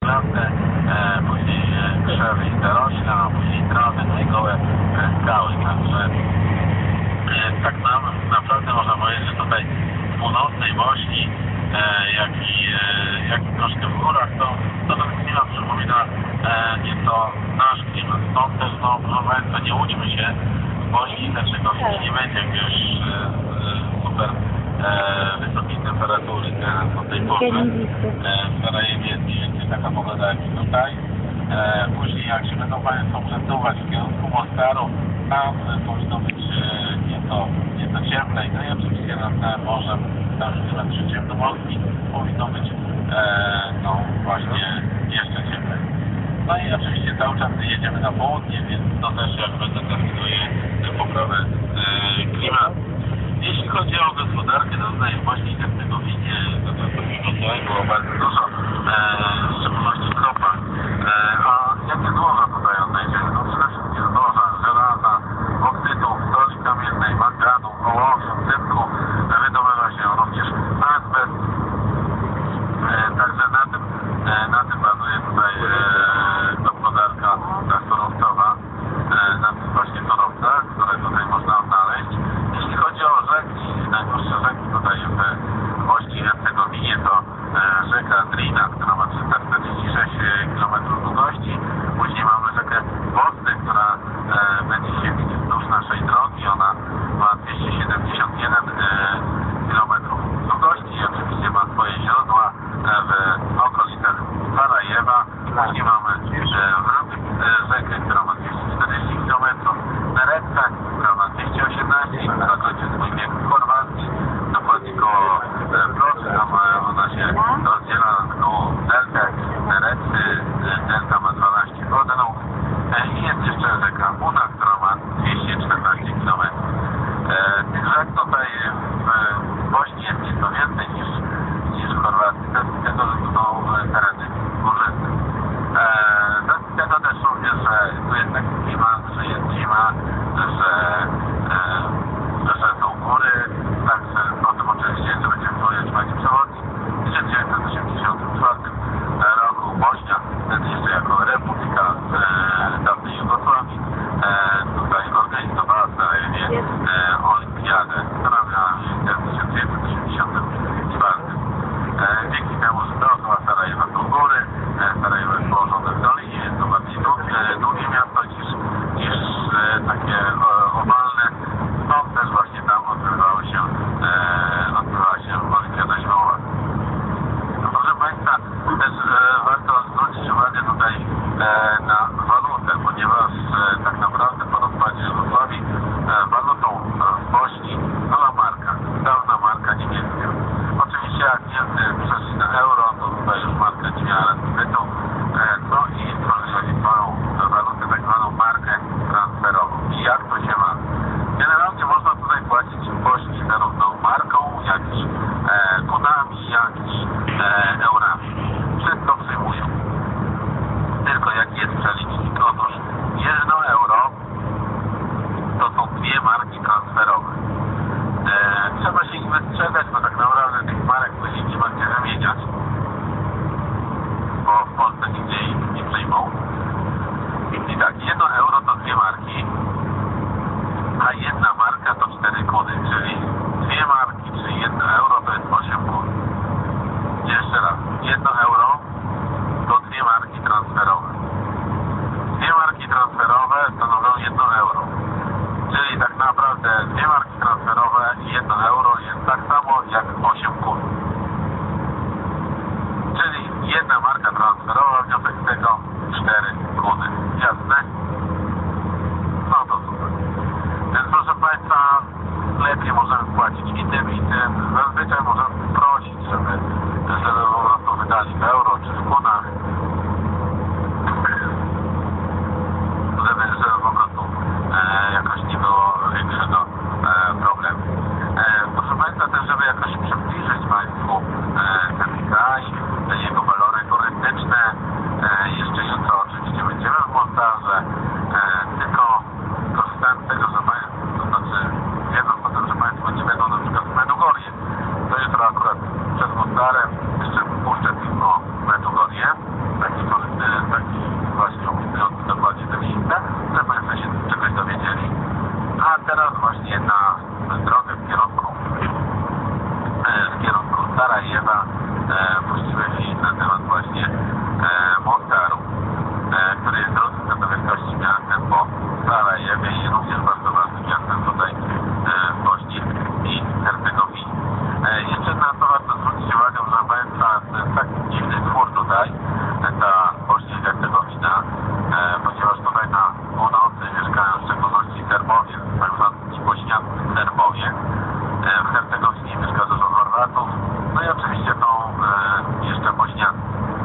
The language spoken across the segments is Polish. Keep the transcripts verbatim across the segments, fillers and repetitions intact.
klatkę, e, później e, krzewy i te rośla, a później trawy, no i gołe e, skały. Także e, tak nam, naprawdę można powiedzieć, że tutaj w północnej Bośni, e, jak, i, e, jak i troszkę w górach, to, to ten klimat przypomina e, nieco nasz klimat. Stąd też, no, proszę Państwa, nie łudźmy się, w Bośni też nie będzie jakiegoś e, e, super e, wysokiej temperatury nie? Do tej pory. E, w Sarajewie jest mniej więcej taka pogoda jak i tutaj. E, później jak się będą Państwo przesuwać w kierunku Moskaru, tam e, powinno być e, nieco, nieco cieplej. No i oczywiście nad morzem, tam klimat śródziemnomorski powinno być e, no właśnie jeszcze cieplej. No i oczywiście cały czas jedziemy na południe, więc to też jakby determinuje poprawę e, klimatu. Jeśli chodzi o gospodarkę, to tutaj w Bośni i Hercegowinie, to takiego tutaj było bardzo dużo, e, w szczególności kropa. E, a jakie złoża tutaj odnajdziemy? No przede wszystkim złoża żelaza, boksytu, soli kamiennej, manganu, ołowiu, cynku, wydobywa się również azbest. E, także na tym, e, na tym bazuje tutaj e, gospodarka surowcowa, e, na tym właśnie surowcach, które tutaj można odnaleźć. Jeśli chodzi o rzeki, najdłuższe rzeki tutaj w Bośni i Hercegowinie to e, rzeka Drina, która ma trzysta czterdzieści sześć kilometrów długości. Później mamy rzekę Bosny, która e, będzie się widzieć wzdłuż naszej drogi. Ona ma dwieście siedemdziesiąt jeden kilometrów długości i oczywiście ma swoje źródła e, w okolicach Sarajewa. Później mamy e, wróg e, rzekę, która ma dwieście czterdzieści kilometrów. Neretwę, która ma dwieście osiemnaście i która kończy swój bieg w Chorwacji, dokładnie koło Ploczy. Tam ona się rozdziela na taką deltę Neretwy. Delta ma dwanaście odnóg. I jest jeszcze rzeka Una, która ma dwieście czternaście kilometrów. Tych rzek tutaj w Bośni jest nieco więcej niż, niż w Chorwacji. Z tego, że to są tereny górzyste. Z tego też również, że tu jest taki klimat, że jest zima, że, że są góry. Także o tym oczywiście jeszcze będziemy powiedzieć Pani Przewodnik. W tysiąc dziewięćset osiemdziesiątym czwartym roku Bośnia, wtedy jeszcze jako republika e, dawnej Jugosławii, e, tutaj organizowała w Sarajewie e, olimpiadę, która miała miejsce w tysiąc dziewięćset osiemdziesiątym czwartym. E, dzięki temu, że dookoła Sarajewa są góry, e, Sarajewo jest położone w dolinie, jest to bardziej długie, długie miasto niż, niż e, takie e, owalne. Stąd też właśnie tam odbywały się, e, odbywała się olimpiada zimowa. Proszę Państwa, też e, warto zwrócić uwagę tutaj e, na walutę, ponieważ e, tak naprawdę po rozpadzie Jugosławii e, walutą w Bośni była marka, dawna marka niemiecka. Oczywiście jak Niemcy przeszli na euro, to tutaj już marka nie miała zbytu, e, no i stworzyli swoją walutę, tak zwaną markę transferową. I jak to się ma? Generalnie można tutaj płacić w Bośni zarówno marką, jak i e, kunami, jak i e, eurami. Wszystko przyjmują. Tylko jaki jest przelicznik? Otóż jedno euro to są dwie marki transferowe. E, trzeba się ich wystrzegać, bo tak naprawdę tych marek później nie będzie wymieniać, bo w Polsce nigdzie ich nie przyjmą. I tak, jedno euro to dwie marki, a jedna marka to cztery kuny, czyli dwie marki, czyli jedno euro to jest osiem kun. Jeszcze raz, jedno euro to dwie marki transferowe. Dwie marki transferowe stanowią jedno euro. Czyli tak naprawdę dwie marki transferowe i jedno euro jest tak samo jak osiem kun. Czyli jedna marka transferowa, wniosek z tego cztery kuny. Jasne? No to super. Więc proszę Państwa, lepiej możemy płacić i tym, i tym. Zazwyczaj możemy prosić, żeby, żeby po prostu wydali w euro czy w kunach. Żeby, żeby po prostu e, jakoś nie było większego e, problemu. E, proszę Państwa, też żeby jakoś przybliżyć Państwu e, ten kraj, jego walory turystyczne. E, jeszcze jutro oczywiście będziemy w Mostarze. E, tylko korzystając z tego, że Państwo, to znaczy wiedząc o tym, że Państwo nie będą na przykład w Medjugorje, to jutro akurat przed Mostarem jeszcze puszczę film o Medjugorje, taki Sarajewa, puściły film na temat właśnie Mostaru, który jest drugim do wielkości miastem po Sarajewie i również bardzo ważnym miastem tutaj w Bośni i Hercegowinie. Jeszcze na to warto zwrócić uwagę, proszę Państwa, to jest taki dziwny twór tutaj, ta Bośnia i Hercegowina, ponieważ tutaj na północy mieszkają w szczególności Serbowie, tak zwani bośniacy Serbowie. W Hercegowinie mieszka dużo Chorwatów, no i oczywiście są jeszcze Bośniacy.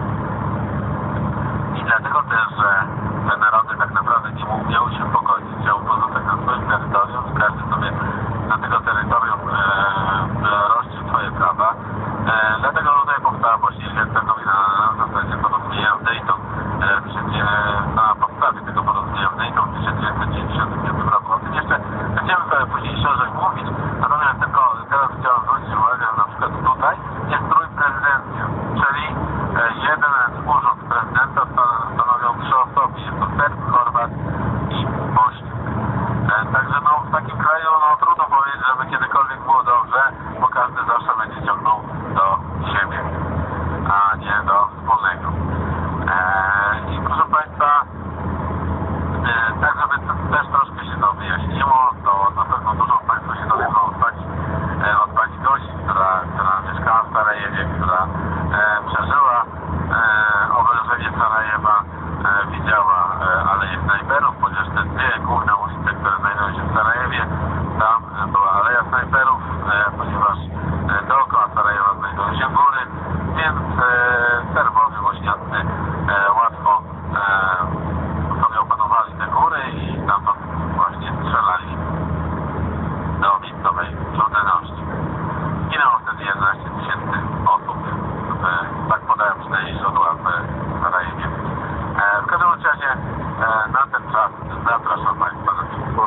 I dlatego też, że te narody tak naprawdę nie umiały się pogodzić, chciały pozostać na swoim terytorium i każdy sobie na tego terytorium e, rościł swoje prawa. E, dlatego tutaj powstała Bośnia i Hercegowina na zasadzie porozumienia w Dayton, e, na podstawie tego porozumienia w Dayton w tysiąc dziewięćset dziewięćdziesiątym piątym roku. O tym jeszcze będziemy sobie później szerzej mówić, natomiast tylko teraz chciałem zwrócić uwagę, na przykład tutaj jest trójprezydencja, czyli jeden urząd prezydenta stanowią trzy osoby, jest to Serb, Chorwat i Bośniak. Także no, w takim kraju no, trudno powiedzieć, żeby kiedykolwiek było dobrze, bo każdy zawsze będzie ciągnął do siebie, a nie do wspólnego. Eee, I proszę Państwa, e, tak żeby też troszkę się to wyjaśniło, to na pewno dużo Państwo się dowiedzą od Pani, e, od Pani Gosi, która, która mieszkała w Sarajewie, która e, przeżyła e, oblężenie Sarajewa, e, widziała e, Aleję Snajperów, chociaż te dwie główne ulice, które znajdują się w Sarajewie, tam e, była Aleja Snajperów, e, ponieważ e, dookoła Sarajewa znajdują się góry, więc e, Serbowie, Bośniacy e, łatwo e, sobie opanowali te góry i tam właśnie strzelali do miejscowej ludności. Zginęło wtedy jedenaście tysięcy osób. E, tak podają przynajmniej źródła w Sarajewie. E, w każdym razie e, na ten czas zapraszam Państwa do filmu.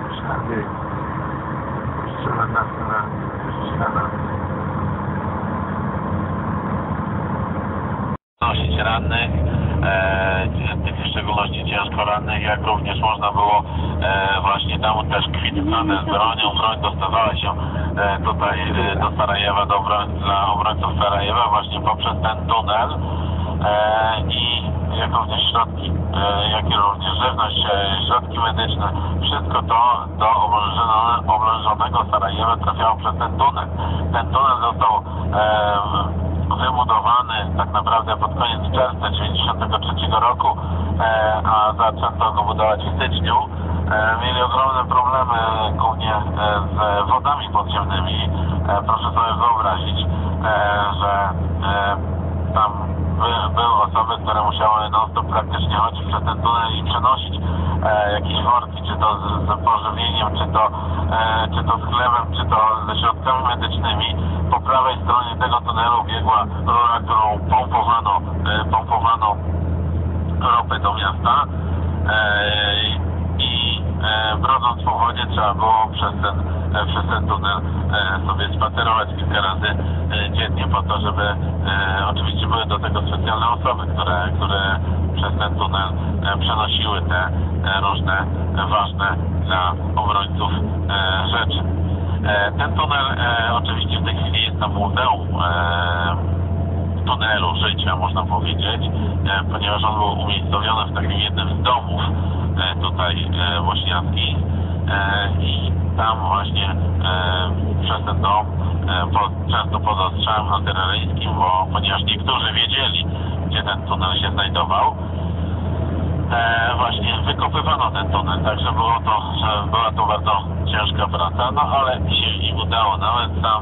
Nosić rannych, e, tych w szczególności ciężko rannych, jak również można było e, właśnie tam też kwitnąć z bronią. Broń dostawała się e, tutaj e, do Sarajewa, do obroń, dla obrońców Sarajewa właśnie poprzez ten tunel e, i jak również środki, e, jak i również żywność, e, środki medyczne, wszystko to do oblężonego, oblężonego Sarajewa trafiało przez ten tunel. Ten tunel został e, wybudowany tak naprawdę pod koniec czerwca tysiąc dziewięćset dziewięćdziesiątego trzeciego roku, e, a zaczęto go budować w styczniu. E, mieli ogromne problemy głównie e, z wodami podziemnymi. E, proszę sobie wyobrazić, e, że e, tam by, były osoby, które musiały non-stop praktycznie chodzić przez ten tunel i przenosić e, jakieś worki, czy to z, z pożywieniem, czy to, e, czy to z chlebem, czy to ze środkami medycznymi. Po prawej stronie tego tunelu biegła rura, którą pompowano, e, pompowano ropę do miasta e, i e, brodząc po wodzie trzeba było przez ten, e, przez ten tunel e, sobie spacerować kilka razy e, dziennie po to, żeby e, oczywiście były do tego specjalne osoby, które, które przez ten tunel e, przenosiły te e, różne e, ważne dla obrońców e, rzeczy. E, ten tunel e, oczywiście w tej chwili jest na muzeum e, tunelu życia, można powiedzieć, e, ponieważ on był umiejscowiony w takim jednym z domów e, tutaj e, bośniackich e, i tam właśnie e, przez ten dom e, po, często pod ostrzałem artyleryjskim, bo ponieważ niektórzy wiedzieli, gdzie ten tunel się znajdował, e, właśnie wykopywano ten tunel, także było to, że była to bardzo ciężka praca, no ale się im udało. Nawet sam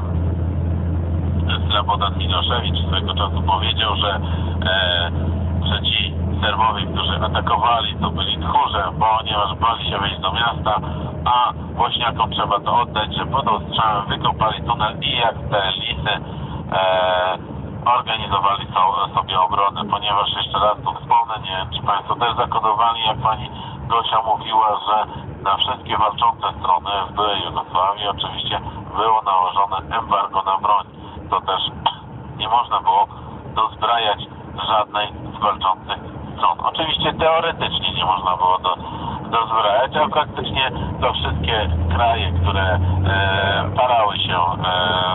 Slobodan Milošević swego czasu powiedział, że, e, że ci Serbowie, którzy atakowali, to byli tchórze, ponieważ bali się wejść do miasta, a Bośniakom trzeba to oddać, że pod ostrzałem wykopali tunel i jak te lisy e, organizowali so, sobie obronę, ponieważ jeszcze raz tu wspomnę, nie wiem, czy Państwo też zakodowali, jak Pani Gosia mówiła, że na wszystkie walczące strony w byłej Jugosławii oczywiście było nałożone embargo na broń. To też nie można było dozbrajać żadnej z walczących stron. Oczywiście teoretycznie nie można było do, dozbrajać, a praktycznie to wszystkie kraje, które e, parały się e,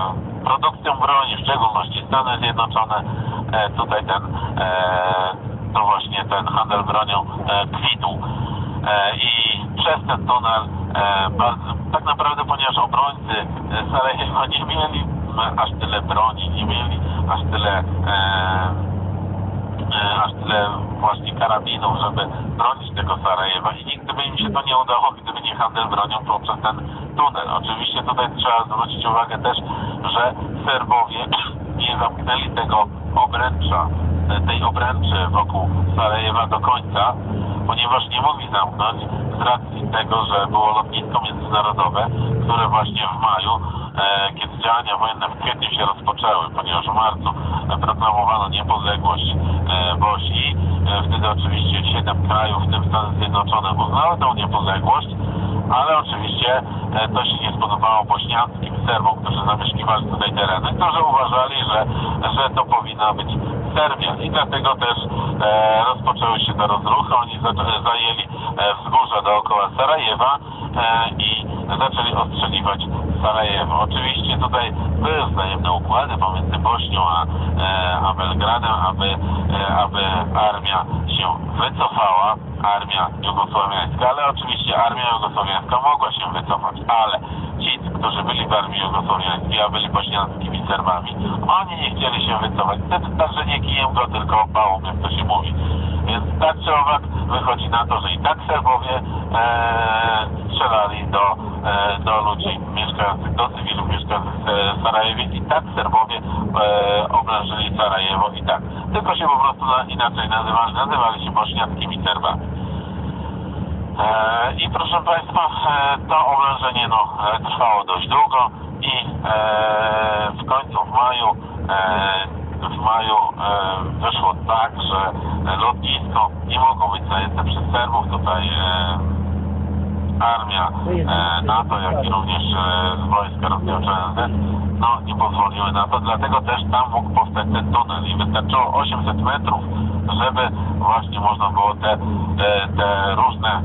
produkcją broni, w szczególności Stany Zjednoczone, e, tutaj ten, e, no właśnie ten handel bronią e, kwitł. E, I przez ten tunel e, bardzo, tak naprawdę, ponieważ obrońcy e, Sarajewa nie mieli aż tyle broni, nie mieli aż tyle e, e, aż tyle właśnie karabinów, żeby bronić tego Sarajewa i nigdy by im się to nie udało, gdyby nie handel bronią poprzez ten tunel. Oczywiście tutaj trzeba zwrócić uwagę też, że Serbowie nie zamknęli tego obręcza, tej obręczy wokół Sarajewa do końca, ponieważ nie mogli zamknąć z racji tego, że było lotnisko międzynarodowe, które właśnie w maju, e, kiedy działania wojenne w kwietniu się rozpoczęły, ponieważ w marcu proklamowano niepodległość e, Bośni, e, wtedy oczywiście siedem krajów, w tym Stany Zjednoczone, uznały tą niepodległość, ale oczywiście e, to się nie spodobało bośniańskim Serbom, którzy zamieszkiwali tutaj tereny, którzy uważali, że, że to powinna być Serbia i dlatego też e, rozpoczęły się te rozruchy. Oni za, zajęli e, wzgórza dookoła Sarajewa e, i zaczęli ostrzeliwać Sarajewo. Oczywiście tutaj były wzajemne układy pomiędzy Bośnią a, e, a Belgradem, aby, e, aby armia się wycofała, armia jugosłowiańska, ale oczywiście armia jugosłowiańska mogła się wycofać, ale ci, którzy byli w armii jugosłowiańskiej, a byli bośniackimi Serbami, oni nie chcieli się wycofać. Wtedy także nie kijem go, tylko pałą, jak to się mówi. Więc tak czy owak wychodzi na to, że i tak Serbowie e, strzelali do, e, do ludzi mieszkających, do cywilów mieszkających w Sarajewie i tak Serbowie e, oblężyli Sarajewo i tak. Tylko się po prostu na, inaczej nazywali, nazywali się bośniackimi Serbami. E, I proszę Państwa, e, to oblężenie no, e, trwało dość długo i e, w końcu w maju e, w maju e, wyszło tak, że lotnisko nie mogło być zajęte przez Serbów. Tutaj e, armia e, NATO, jak i również e, wojska Rosji O N Z no, nie pozwoliły na to, dlatego też tam mógł powstać ten tunel i wystarczyło osiemset metrów, żeby właśnie można było te, te, te różne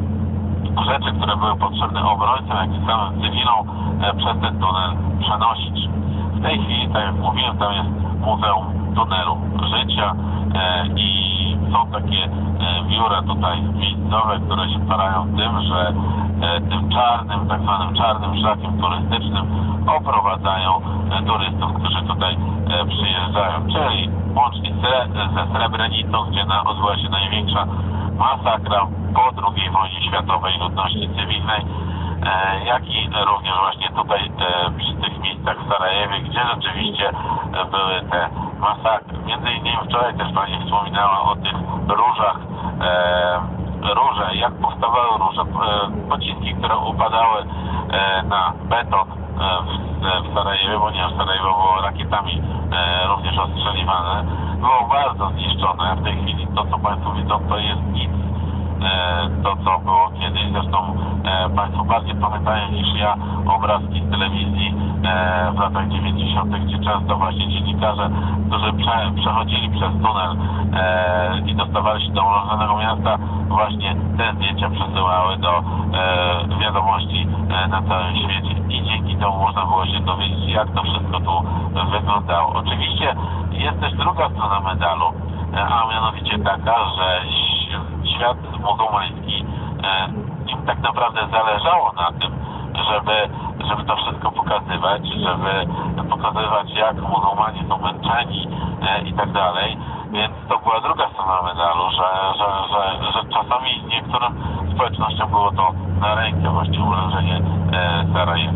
rzeczy, które były potrzebne obrońcom, jak i samym cywilom e, przez ten tunel przenosić. W tej chwili, tak jak mówiłem, tam jest Muzeum Tunelu Życia e, i są takie e, biura tutaj miejscowe, które się parają tym, że e, tym czarnym, tak zwanym czarnym szlakiem turystycznym oprowadzają e, turystów, którzy tutaj e, przyjeżdżają, czyli łącznie ze, ze Srebrenicą, gdzie na, odbyła się największa masakra po drugiej wojnie światowej ludności cywilnej, e, jak i również właśnie tutaj e, przy tych miejscach w Sarajewie, gdzie rzeczywiście e, były te masakry. Między innymi wczoraj też Pani wspominała o tych różach, e, róże, jak powstawały róże, e, pociski, które upadały e, na beton e, w, w Sarajewie, ponieważ Sarajewo było rakietami e, również ostrzeliwane, było bardzo zniszczone. W tej chwili to, co Państwo widzą, to jest nic. To, co było kiedyś. Zresztą e, Państwo bardziej pamiętają niż ja obrazki z telewizji e, w latach dziewięćdziesiątych, gdzie często właśnie dziennikarze, którzy prze, przechodzili przez tunel e, i dostawali się do ułożonego miasta, właśnie te zdjęcia przesyłały do e, wiadomości e, na całym świecie i dzięki temu można było się dowiedzieć, jak to wszystko tu wyglądało. Oczywiście jest też druga strona medalu, e, a mianowicie taka, że świat muzułmański, e, im tak naprawdę zależało na tym, żeby, żeby to wszystko pokazywać, żeby pokazywać, jak muzułmanie są męczeni e, i tak dalej. Więc to była druga strona medalu, że, że, że, że czasami niektórym społecznościom było to na rękę właśnie ułożenie e, Sarajewa.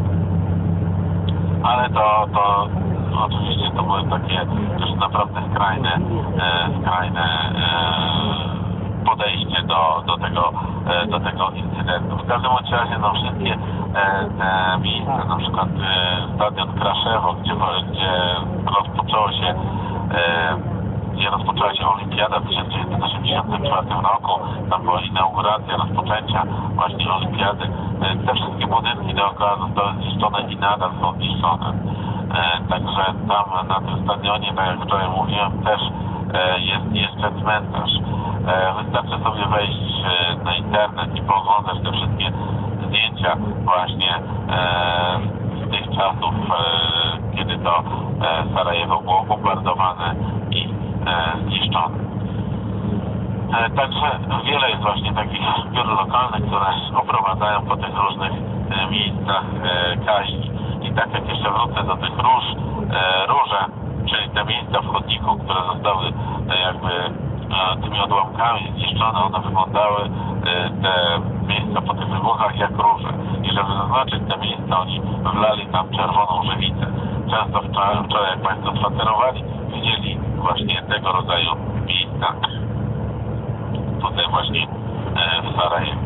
Ale to, to oczywiście to były takie już naprawdę skrajne, e, skrajne e, podejście do, do, tego, do tego incydentu. W każdym razie no, wszystkie te miejsca, na przykład stadion Kraszewo, gdzie, gdzie rozpoczęło się gdzie rozpoczęła się Olimpiada w tysiąc dziewięćset osiemdziesiątym czwartym roku, tam była inauguracja rozpoczęcia właśnie Olimpiady. Te wszystkie budynki dookoła zostały zniszczone i nadal są zniszczone. Także tam na tym stadionie, tak jak wczoraj mówiłem, też jest jeszcze cmentarz. Wystarczy sobie wejść na internet i pooglądać te wszystkie zdjęcia właśnie z tych czasów, kiedy to e, Sarajewo było bombardowane i e, zniszczone. E, także wiele jest właśnie takich biur lokalnych, które oprowadzają po tych różnych e, miejscach e, kaźni. I tak jak jeszcze wrócę do tych róż, e, róże, czyli te miejsca w chodniku, które zostały e, jakby e, tymi odłamkami zniszczone, one wyglądały, e, te miejsca po tych wybuchach, jak róże. I żeby zaznaczyć te miejsca, oni wlali tam czerwoną żywicę. Często wczoraj, wczoraj jak Państwo spacerowali, widzieli właśnie tego rodzaju miejsca tutaj właśnie e, w Sarajewie.